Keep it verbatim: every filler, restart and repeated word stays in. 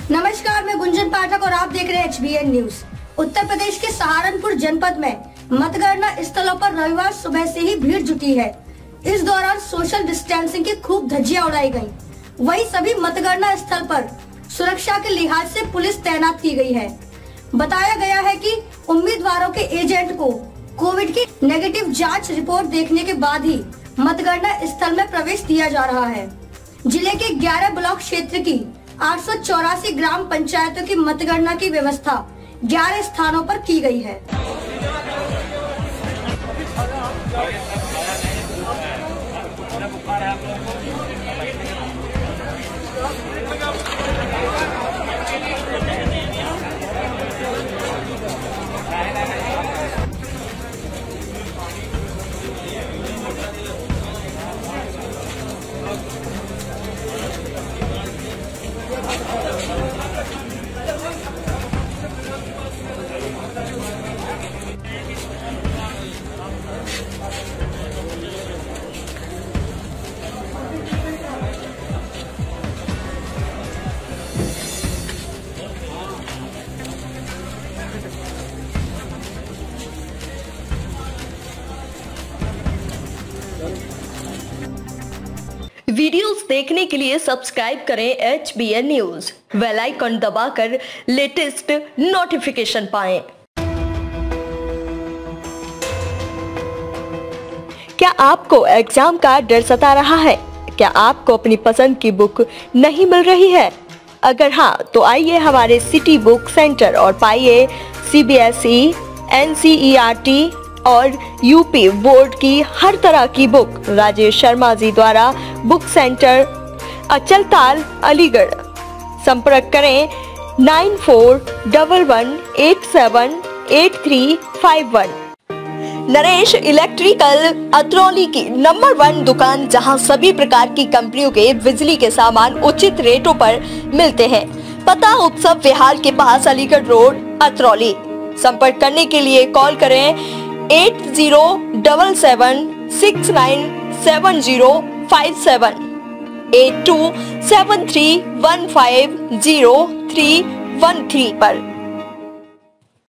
नमस्कार, मैं गुंजन पाठक और आप देख रहे हैं H B N news. Uttar Pradesh के सहारनपुर जनपद में मतगणना स्थलों पर रविवार सुबह से ही भीड़ जुटी है। इस दौरान सोशल डिस्टेंसिंग की खूब धज्जियां उड़ाई गयी। वहीं सभी मतगणना स्थल पर सुरक्षा के लिहाज से पुलिस तैनात की गई है। बताया गया है कि उम्मीदवारों के एजेंट को कोविड की नेगेटिव जांच रिपोर्ट देखने के बाद ही मतगणना स्थल में प्रवेश दिया जा रहा है। जिले के ग्यारह ब्लॉक क्षेत्र की आठ सौ चौरासी ग्राम पंचायतों की मतगणना की व्यवस्था ग्यारह स्थानों पर की गई है। वीडियोस देखने के लिए सब्सक्राइब करें H B N news, bell icon दबाकर लेटेस्ट नोटिफिकेशन पाएं। क्या आपको एग्जाम का डर सता रहा है? क्या आपको अपनी पसंद की बुक नहीं मिल रही है? अगर हाँ, तो आइए हमारे सिटी बुक सेंटर और पाइए C B S E, N C E R T और यू पी बोर्ड की हर तरह की बुक राजेश शर्मा जी द्वारा बुक सेंटर अचलताल अलीगढ़। संपर्क करें nine four one one eight seven eight three five one. Naresh electrical Atrauli की नंबर वन दुकान, जहां सभी प्रकार की कंपनियों के बिजली के सामान उचित रेटों पर मिलते हैं। पता उत्सव विहार के पास, अलीगढ़ रोड, अतरौली। संपर्क करने के लिए कॉल करें eight zero double seven six nine seven zero five seven eight two seven three one five zero three one three पर।